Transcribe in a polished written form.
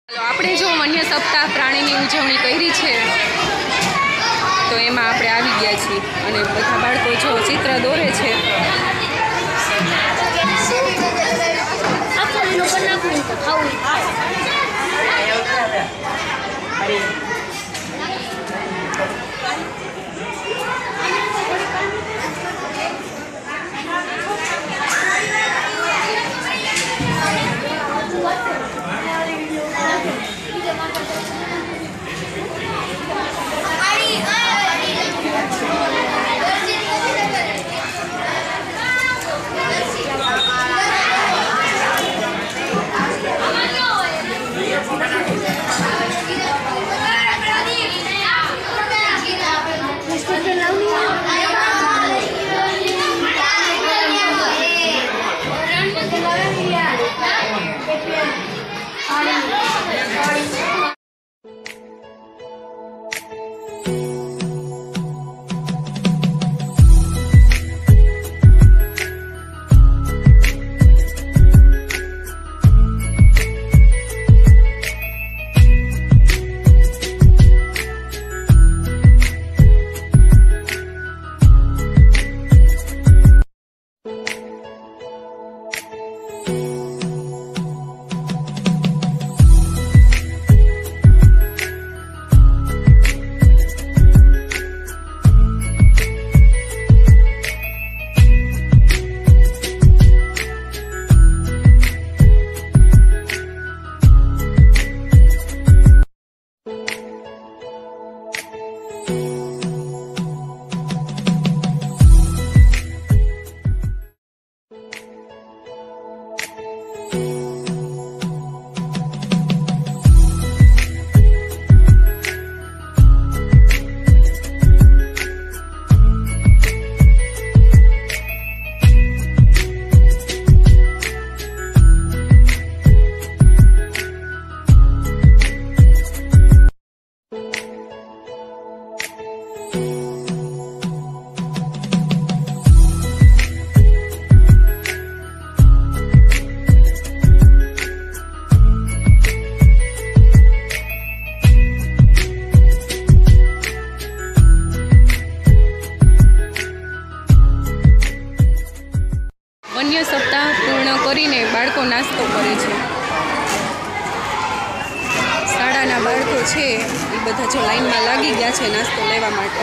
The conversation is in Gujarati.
આપણે જો વન્ય સપ્તાહ પ્રાણીની ઉજવણી કરી છે તો એમાં આપણે આવી ગયા છીએ અને બધા બાળકો જો ચિત્ર દોરે છે. વન્ય સપ્તાહ પૂર્ણ કરીને બાળકો નાસ્તો કરે છે. શાળાના બાળકો છે એ બધા જો લાઈનમાં લાગી ગયા છે નાસ્તો લેવા માટે.